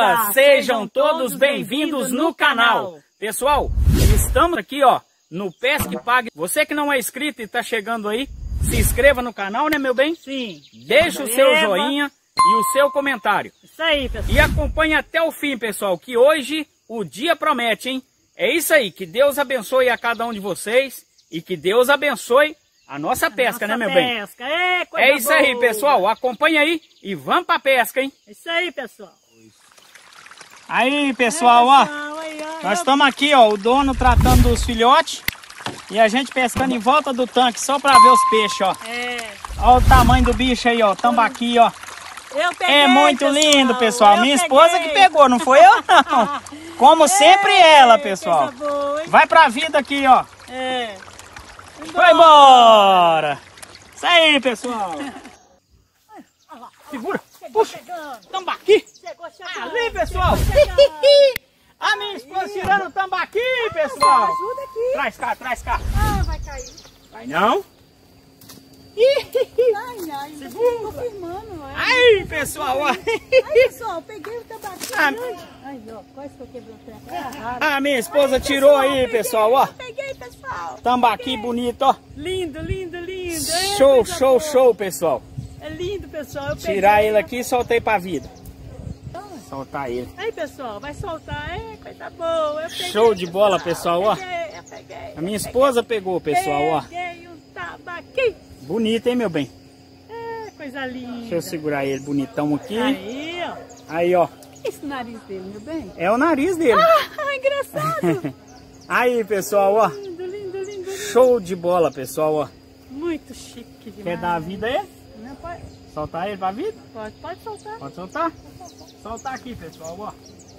Olá, sejam todos bem-vindos no canal. Pessoal, estamos aqui ó, no Pesque Pague. Você que não é inscrito e está chegando aí, se inscreva no canal, né meu bem? Sim. Deixa o seu joinha e o seu comentário. Isso aí, pessoal. E acompanhe até o fim, pessoal, que hoje o dia promete, hein? É isso aí, que Deus abençoe a cada um de vocês e que Deus abençoe a nossa pesca, né meu bem? É isso aí, pessoal. Acompanha aí e vamos pra pesca, hein? É isso aí, pessoal. Aí, pessoal, ó. Nós estamos aqui, ó, o dono tratando dos filhotes e a gente pescando em volta do tanque só pra ver os peixes, ó. Ó o tamanho do bicho aí, ó, tambaqui, ó. Eu peguei, é muito pessoal. lindo, pessoal. Minha esposa que pegou, não foi eu, não. Como sempre ela, pessoal. Boa, vai pra vida aqui, ó. Vai embora. embora. Isso aí, pessoal. Segura. Puxa. Tambaqui. Ali, pessoal. A minha esposa tirando o tambaqui, pessoal. Ajuda aqui. Traz cá, traz cá. Ah, vai cair. Vai não. Ai, tô firmando. Aí, pessoal, ó. Aí, pessoal, peguei o tambaqui. Ai, ó, quase que eu quebrei o treco. A minha esposa tirou aí, pessoal, ó. Peguei, pessoal. Tambaqui bonito, ó. Lindo, lindo, lindo. Show, show, show, pessoal. É lindo, pessoal. Tirar ele aqui e soltei pra vida. Soltar ele. Aí, pessoal, vai soltar. É, coisa boa. Eu peguei, show de bola, pessoal, ó. Eu peguei. A minha esposa pegou, pessoal, ó. Peguei um tambaqui. Bonito, hein, meu bem? É, coisa linda. Deixa eu segurar ele bonitão aqui. Aí, ó. Aí, ó. O que é esse nariz dele, meu bem? É o nariz dele. Ah, engraçado. Aí, pessoal, ó. Lindo, lindo, lindo. Show de bola, pessoal, ó. Muito chique demais. Quer dar a vida aí? Não, pode. Soltar ele pra vida? Pode soltar. Pode soltar? Soltar aqui, pessoal, ó.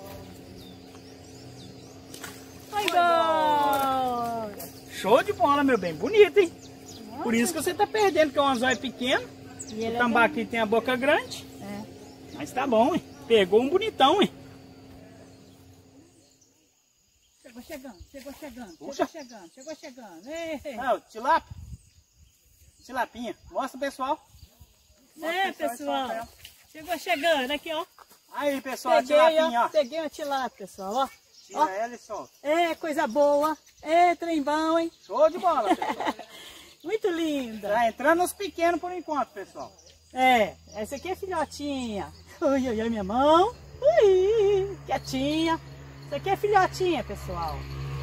Vai embora. Show de bola, meu bem. Bonito, hein? Por isso que você tá perdendo, que é um anzóio pequeno. E o tambaqui tem a boca grande. Mas tá bom, hein? Pegou um bonitão, hein? Chegou chegando. Puxa. Chegou chegando. Ei. Não, tilápia. Tilapinha. Mostra, pessoal. Pessoal. Chegou chegando. Aqui, ó. Aí, pessoal, Peguei, a tilapinha, ó. Peguei uma tilápia, pessoal, ó. Tira ela e solta. É, coisa boa. É, trem bom, hein? Show de bola, pessoal. Muito linda. Tá entrando os pequenos por enquanto, pessoal. Essa aqui é filhotinha. Ui, ui, ui, minha mão. Ui, quietinha. Isso aqui é filhotinha, pessoal.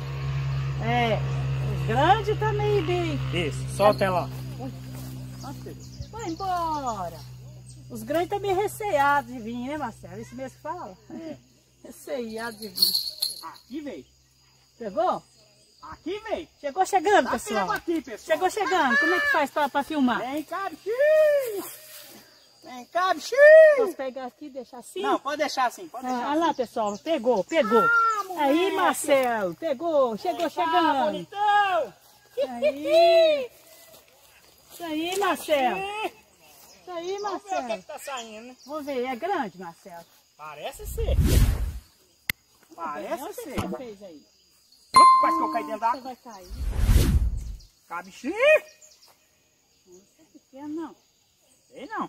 Os grandes tá meio bem. Isso, solta ela, ó. Vai embora. Os grandes tá meio receados de vir, né, Marcelo? Isso mesmo que fala? Receado de vir. Aqui, veio. Pegou? Aqui, veio. Chegou chegando, pessoal. Aqui, pessoal. Chegou chegando. Como é que faz pra filmar? Vem cá, bichinho. Vem cá, bichinho. Posso pegar aqui e deixar assim? Não, pode deixar assim. Pode deixar Olha lá, pessoal. Pegou. Aí, Marcelo. Pegou. Chegou chegando. Bonitão. Aí. Isso aí, Marcelo. Isso aí, Vamos ver o Marcelo. que tá saindo, né? Vamos ver. É grande, Marcelo? Parece ser. Parece Onde ser. você fez aí? Quase que eu caí dentro da Você água. vai cair. Cá, bichinho. Não é pequeno, não. Sei não.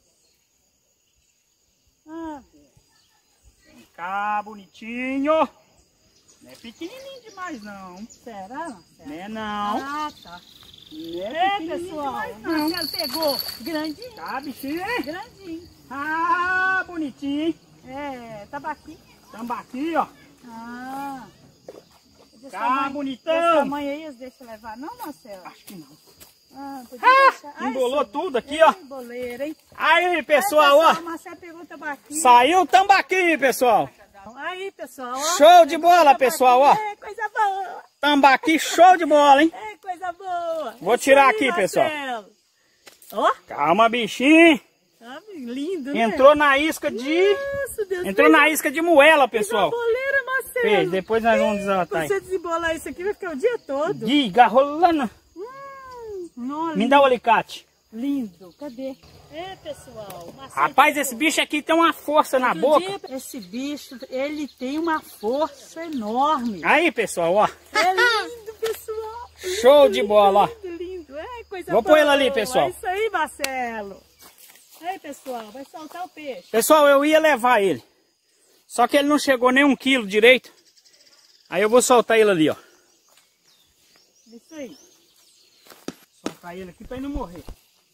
Deus. Vem cá, bonitinho. Não é pequenininho demais, não. Será, Marcelo? Não é não. Tá. Não é pequenininho Pessoal. demais, não. Marcelo pegou. Grandinho. Tá, bichinho. Grandinho. Ah, bonitinho. Tabaquinho. Tambaqui, ó. Desse Tá, tamanho, bonitão. Desse tamanho aí, eles deixam levar, não, Marcelo? Acho que não. Podia deixar. Embolou tudo aqui, ó. Boleira, hein? Aí, pessoal, ó. O Marcelo pegou o tabaquinho. Saiu o tambaqui, pessoal. Aí, pessoal, ó. Show de bola, pessoal, ó. Coisa boa. Tambaqui, show de bola, hein? Coisa boa. Vou tirar Isso aí, aqui, pessoal. Marcelo. Ó. Calma, bichinho. Lindo, né? Entrou na isca de... Nossa, Deus. Entrou na isca de moela, pessoal. Boleira, Marcelo. Fez, depois nós vamos desatar. Se você desembolar isso aqui, vai ficar o dia todo. Diga, rolando. Nossa, Me dá o alicate. lindo. Cadê? Pessoal. Marcelo, Rapaz, esse bicho aqui tem uma força na boca. Esse bicho, ele tem uma força enorme. Aí, pessoal, ó. É lindo, pessoal. Show de bola, ó. Lindo. Coisa Vou boa. pôr ele ali, pessoal. É isso aí, Marcelo. Aí, pessoal, vai soltar o peixe. Pessoal, eu ia levar ele. Só que ele não chegou nem 1 quilo direito. Aí eu vou soltar ele ali, ó. Isso aí. Soltar ele aqui pra ele não morrer.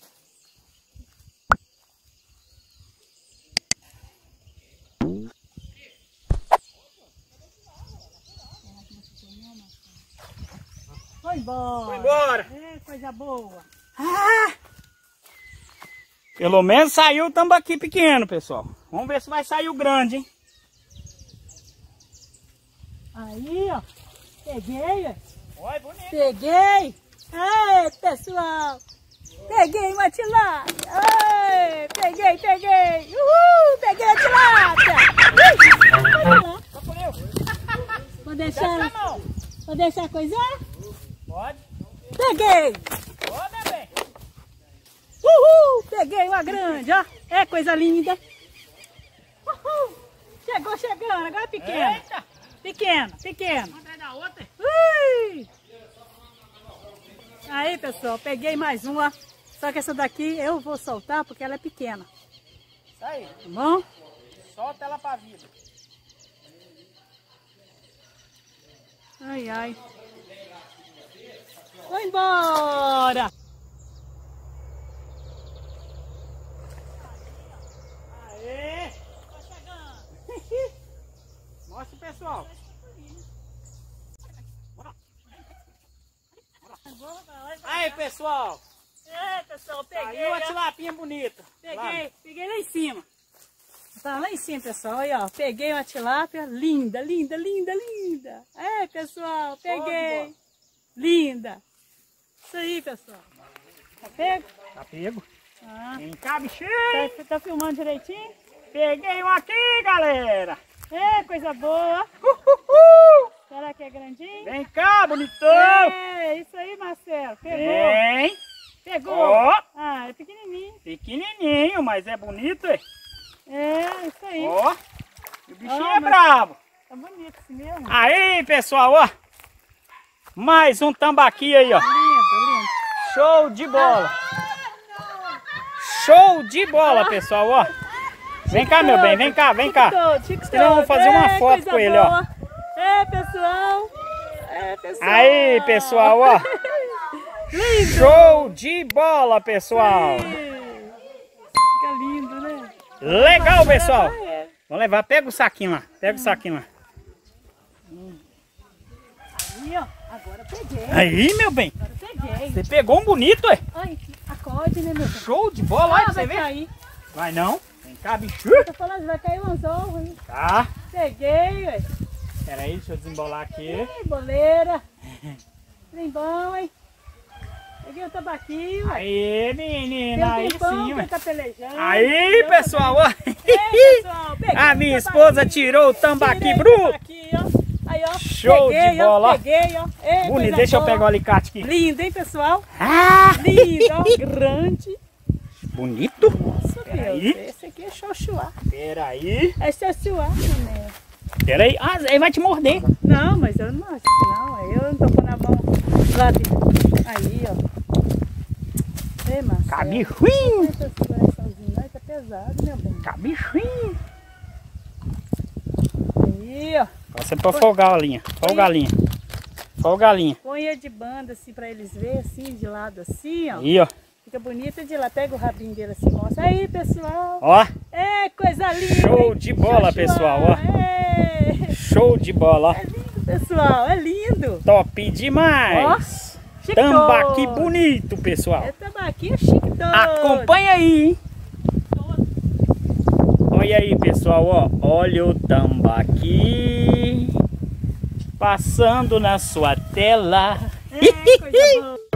Foi embora. Foi embora. É, coisa boa. Ah! Pelo menos saiu o tambaqui pequeno, pessoal. Vamos ver se vai sair o grande, hein? Aí, ó. Peguei, ó. Olha, bonito. Peguei. Ei, pessoal. Peguei uma tilápia. Ei, peguei. Uhul, peguei a tilápia. Vou deixar coisar? Pode. Peguei. Ô, meu bem. Uhul, peguei uma grande, ó. É coisa linda. Uhul. Chegou chegando, agora é pequena. Eita. Pequena. Uma atrás da outra. Ui. Aí, pessoal, peguei mais uma. Só que essa daqui eu vou soltar porque ela é pequena. Isso aí. Tá bom? Solta ela pra vida. Ai. Vou embora. Aê. Tô chegando. Mostra o pessoal. Aí, pessoal. É, pessoal, peguei. Saiu uma ó. tilapinha bonita. Peguei lá em cima. Tá lá em cima, pessoal. Aí, ó. Peguei uma tilápia linda. É, pessoal, peguei. Linda. Isso aí, pessoal. Tá pego? Tá pego. Ah. Vem cá, bichinho. Tá filmando direitinho? Peguei um aqui, galera. É, coisa boa. Será que é grandinho? Vem cá, bonitão. É, isso aí, Marcelo. Pegou. Vem. Pegou. Ó. Ah, é pequenininho. Pequenininho, mas é bonito, hein? É, isso aí. Ó. O bichinho Ó, é mas- bravo. Tá bonito esse mesmo. Aí, pessoal, ó. Mais um tambaqui aí, ó. Lindo. Show de bola. Show de bola, pessoal, ó. Vem cá, meu bem, vem cá. Senão vamos fazer uma foto com ele, ó. É, pessoal. Aí, pessoal, ó. Lindo. Show de bola, pessoal. Fica lindo, né? Legal, pessoal. É. Vamos levar, pega o saquinho lá. Aí, ó. Agora eu peguei. Aí, meu bem. Agora eu peguei. Você pegou um bonito, ué. Ai, acorde, né, meu bem? Show de bola, olha pra você vai ver. cair. Vai não. Vem cá, bicho. Tô falando, vai cair um anzol, hein? Tá. Peguei, ué. Pera aí, deixa eu desembolar aqui. Ih, boleira. Trem bom, hein? Peguei o tabaquinho, ué. Aí, menina, aí sim, ué. Tá pelejando. Aí, pessoal, ó. Pessoal, peguei A o minha tabaquinho. esposa tirou o tambaqui Tirei o bruto. tambaqui, ó. Aí, ó. Show peguei, de bola, ó. Peguei, ó. Ei, Bonito, coisa deixa eu boa. pegar o alicate aqui. Lindo, hein, pessoal? Ah, Lindo, ó. Grande. bonito. Nossa, Peraí. Deus. Esse aqui é xoxuá. Pera aí. É xoxuá, né? Pera aí. Ah, ele vai te morder. Não, mas eu não acho que não. Eu não tô pondo a mão lá dentro. Aí, ó. Ei, Marcelo. Cabe ruim. Essa coraçãozinha, não, tá pesado, meu bem. Cabe ruim. Aí, ó. Você pra folgar a linha. Folga a linha. Põe ele de banda assim pra eles verem, assim, de lado assim, ó. Aí, ó. Fica bonito de lá. Pega o rabinho dele assim, mostra. Aí, pessoal. Ó. É, coisa linda. Show hein? de bola, Xoxuá. pessoal, ó. É. Show de bola, ó. É lindo, pessoal. É lindo. Top demais. Chique Tambaqui todo. bonito, pessoal. É tambaqui chique todo. Acompanha aí, hein? Olha aí, pessoal, ó. Olha o tambaqui passando na sua tela. É, coisa boa.